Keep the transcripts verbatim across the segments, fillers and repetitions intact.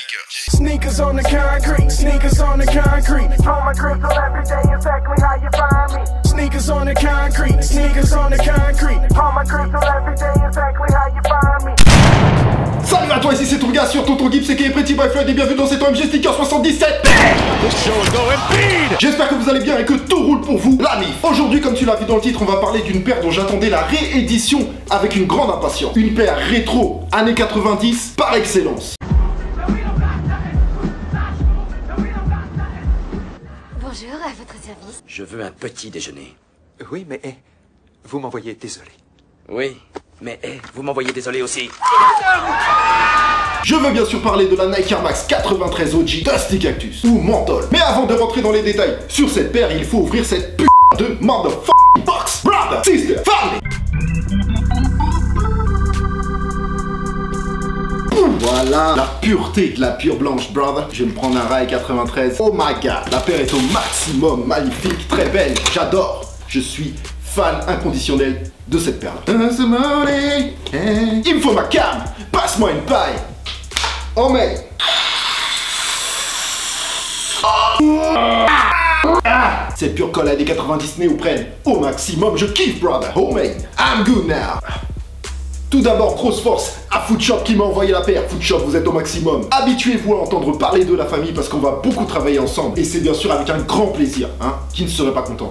sneakers. Sneakers on the concrete, sneakers on the concrete. On my crystal every day, exactly how you find me. Sneakers on the concrete, sneakers on the concrete. On my crystal every day, exactly how you find me. Salut à toi, ici c'est ton gars sur Tonton Gibbs et Pretty Boy Floyd et bienvenue dans cet O M G Sneaker soixante-dix-sept. J'espère que vous allez bien et que tout roule pour vous, la mif. Aujourd'hui, comme tu l'as vu dans le titre, on va parler d'une paire dont j'attendais la réédition avec une grande impatience. Une paire rétro, années quatre-vingt-dix, par excellence. Bonjour, à votre service. Je veux un petit déjeuner. Oui, mais eh, vous m'envoyez désolé. Oui, mais eh, vous m'envoyez désolé aussi. Je veux bien sûr parler de la Nike Air Max quatre-vingt-treize O G Dusty Cactus ou Menthol. Mais avant de rentrer dans les détails sur cette paire, il faut ouvrir cette p*** de motherfucking box. Brother, sister, family. Voilà la pureté de la pure blanche, brother. Je vais me prendre un rail quatre-vingt-treize. Oh my god, la paire est au maximum, magnifique, très belle. J'adore. Je suis fan inconditionnel de cette paire là. Il me faut ma cam. Passe-moi une paille. Oh mec. Ah, cette pure colle années quatre-vingt-dix néoprène au maximum. Je kiffe, brother. Oh mate, I'm good now. Tout d'abord, grosse force à Footshop qui m'a envoyé la paire. Footshop, vous êtes au maximum. Habituez-vous à entendre parler de la famille parce qu'on va beaucoup travailler ensemble. Et c'est bien sûr avec un grand plaisir, hein. Qui ne serait pas content?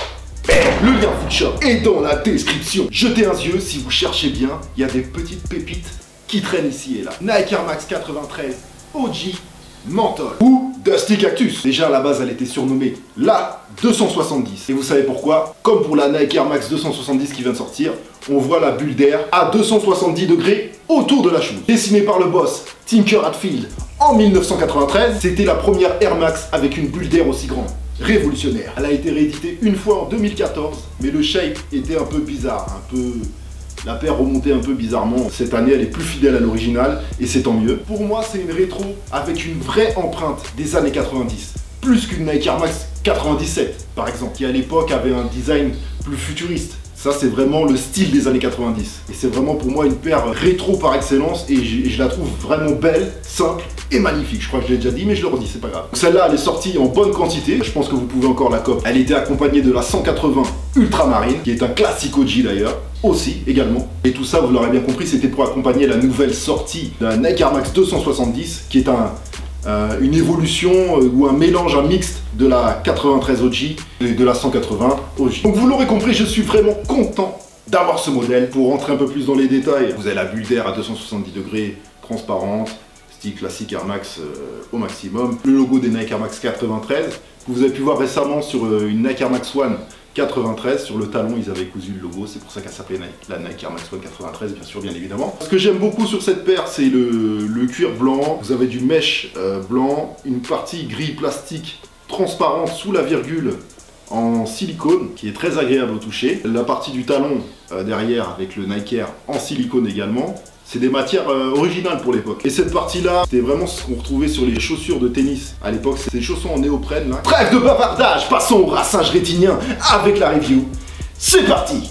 Le lien Footshop est dans la description. Jetez un yeux si vous cherchez bien. Il y a des petites pépites qui traînent ici et là. Nike Air Max quatre-vingt-treize O G Menthol ou Dusty Cactus. Déjà à la base elle était surnommée la deux cent soixante-dix. Et vous savez pourquoi? Comme pour la Nike Air Max deux cent soixante-dix qui vient de sortir, on voit la bulle d'air à deux cent soixante-dix degrés autour de la chose. Dessinée par le boss Tinker Hatfield en mille neuf cent quatre-vingt-treize, c'était la première Air Max avec une bulle d'air aussi grande. Révolutionnaire. Elle a été rééditée une fois en deux mille quatorze, mais le shape était un peu bizarre, un peu... La paire remontait un peu bizarrement. Cette année, elle est plus fidèle à l'original, et c'est tant mieux. Pour moi, c'est une rétro avec une vraie empreinte des années quatre-vingt-dix. Plus qu'une Nike Air Max quatre-vingt-dix-sept, par exemple, qui à l'époque avait un design plus futuriste. Ça, c'est vraiment le style des années quatre-vingt-dix. Et c'est vraiment pour moi une paire rétro par excellence, et je, je la trouve vraiment belle, simple et magnifique. Je crois que je l'ai déjà dit, mais je le redis, c'est pas grave. Celle-là, elle est sortie en bonne quantité. Je pense que vous pouvez encore la copier. Elle était accompagnée de la cent quatre-vingts Ultramarine, qui est un classique O G d'ailleurs, aussi, également. Et tout ça, vous l'aurez bien compris, c'était pour accompagner la nouvelle sortie de la Nike Air Max deux cent soixante-dix, qui est un... Euh, une évolution euh, ou un mélange, un mixte de la quatre-vingt-treize O G et de la cent quatre-vingts O G. Donc vous l'aurez compris, je suis vraiment content d'avoir ce modèle. Pour rentrer un peu plus dans les détails, vous avez la bulle d'air à deux cent soixante-dix degrés, transparente, style classique Air Max euh, au maximum. Le logo des Nike Air Max quatre-vingt-treize, que vous avez pu voir récemment sur euh, une Nike Air Max One quatre-vingt-treize, sur le talon ils avaient cousu le logo, c'est pour ça qu'elle s'appelait la Nike Air Max One quatre-vingt-treize, bien sûr, bien évidemment. Ce que j'aime beaucoup sur cette paire, c'est le, le cuir blanc. Vous avez du mesh euh, blanc, une partie gris plastique transparente sous la virgule en silicone, qui est très agréable au toucher. La partie du talon euh, derrière avec le Nike Air en silicone également. C'est des matières euh, originales pour l'époque. Et cette partie-là, c'était vraiment ce qu'on retrouvait sur les chaussures de tennis. À l'époque, c'était des chaussons en néoprène, là. Trêve de bavardage, passons au rassage rétinien avec la review. C'est parti!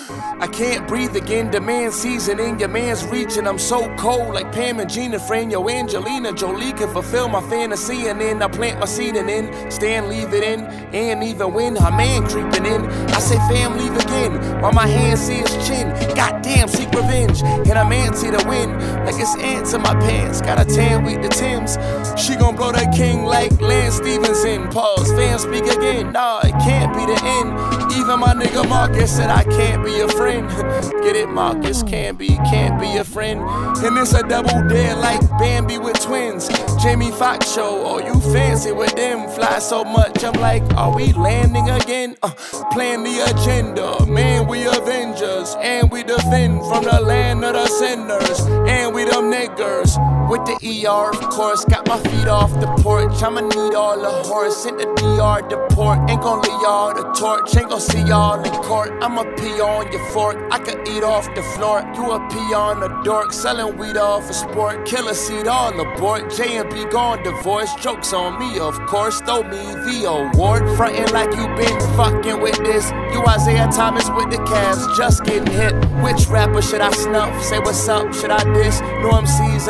I can't breathe again, the man's seasoning, your man's reaching, I'm so cold like Pam and Gina, friend, yo Angelina Jolie can fulfill my fantasy and then I plant my seed and then stand, leave it in, and even when her man creeping in, I say fam, leave again, while my hand see his chin, goddamn, seek revenge, and I'm antsy to win, like it's ants in my pants, got a tan with the Tims, she gon' blow that king like Lance Stevenson, pause, fam, speak again, nah, it can't be the end, even my nigga Marcus said I can't be your friend. Get it, Marcus? Can't be, can't be a friend. And it's a double dare like Bambi with twins. Jamie Foxx show, oh you fancy with them? Fly so much, I'm like, are we landing again? Uh, plan the agenda, man, we Avengers. And we defend from the land of the sinners. And we them niggers. With the E R, of course, got my feet off the porch. I'ma need all the horse in the D R deport. Ain't gon' leave y'all the torch, ain't gon' see y'all in court. I'ma pee on your fork, I could eat off the floor. You a pee on a dork, selling weed off a sport. Killer seed all abort, J and B gone divorce. Jokes on me, of course, throw me the award. Frontin' like you been fucking with this. You Isaiah Thomas with the Cavs, just getting hit. Which rapper should I snuff? Say what's up, should I diss? No M Cs in Atlanta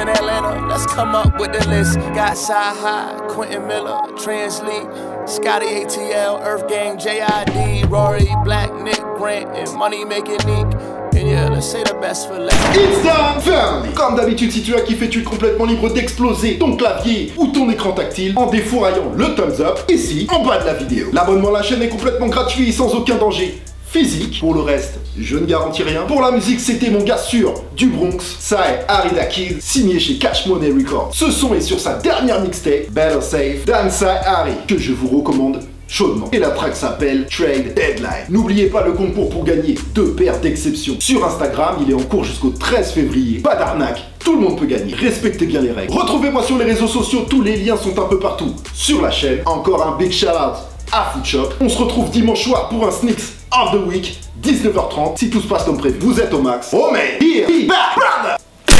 Atlanta. Let's come up with the list. Got Sci-High, Quentin Miller, Translead, Scotty A T L, Earth Gang, J I D, Rory, Black, Nick, Grant, and Money Making Nick. And yeah, let's say the best for last. It's done, family. Comme d'habitude, si tu as kiffé, tu es complètement libre d'exploser ton clavier ou ton écran tactile en défouraillant le thumbs up ici en bas de la vidéo. L'abonnement à la chaîne est complètement gratuit sans aucun danger physique. Pour le reste, je ne garantis rien. Pour la musique, c'était mon gars sûr du Bronx, ça est Harry Da Kid, signé chez Cash Money Records. Ce son est sur sa dernière mixtape, Better Safe, d'Ansai Harry, que je vous recommande chaudement. Et la track s'appelle Trade Deadline. N'oubliez pas le concours pour gagner deux paires d'exception. Sur Instagram, il est en cours jusqu'au treize février. Pas d'arnaque, tout le monde peut gagner. Respectez bien les règles. Retrouvez-moi sur les réseaux sociaux, tous les liens sont un peu partout sur la chaîne. Encore un big shout out à Foodshop. On se retrouve dimanche soir pour un Sneaks of the Week, dix-neuf heures trente, si tout se passe comme prévu. Vous êtes au max. Oh man, here be back, brother.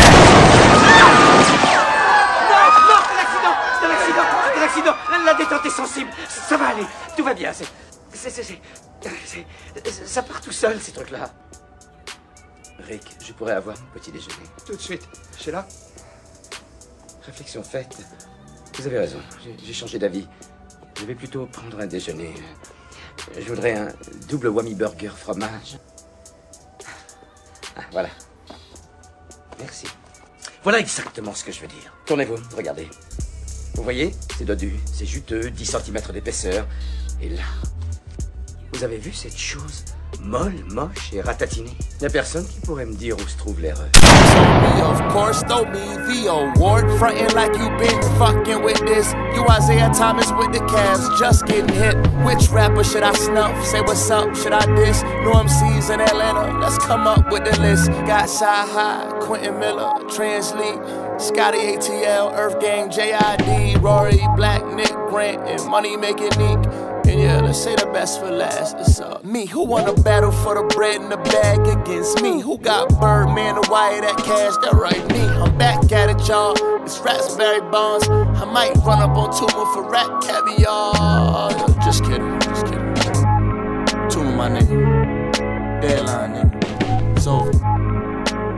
La détente est sensible, ça va aller, tout va bien, c'est... c'est... c'est... c'est... ça part tout seul, ces trucs-là. Rick, je pourrais avoir mon petit déjeuner. Tout de suite, Sheila. Réflexion faite, vous avez raison, j'ai changé d'avis. Je vais plutôt prendre un déjeuner. Je voudrais un double whammy burger fromage. Ah, voilà. Merci. Voilà exactement ce que je veux dire. Tournez-vous, regardez. Vous voyez, c'est dodu, c'est juteux, dix centimètres d'épaisseur. Et là, vous avez vu cette chose molle, moche et ratatinée? Il n'y a personne qui pourrait me dire où se trouve l'erreur. Of course, throw me the award. Frontin' like you been fucking with this. You Isaiah Thomas with the Cavs, just getting hit. Which rapper should I snuff? Say what's up, should I diss? No M Cs in Atlanta, let's come up with the list. Got Sci-High, Quentin Miller, Translead, Scotty A T L, Earth Gang, J I D, Rory, Black, Nick, Grant, and Money Making Nick. And yeah, let's say the best for last. It's uh, me. Who wanna battle for the bread in the bag against me? Who got Birdman to wire that cash? That right, me. I'm back at it, y'all. It's Raspberry Bonds. I might run up on Tuma for rat caviar. Just kidding, just kidding. Tuma, my nigga. Deadline, nigga. It's over.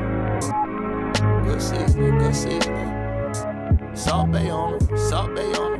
Good season, good season. Salt Bay on it, Salt Bay on it.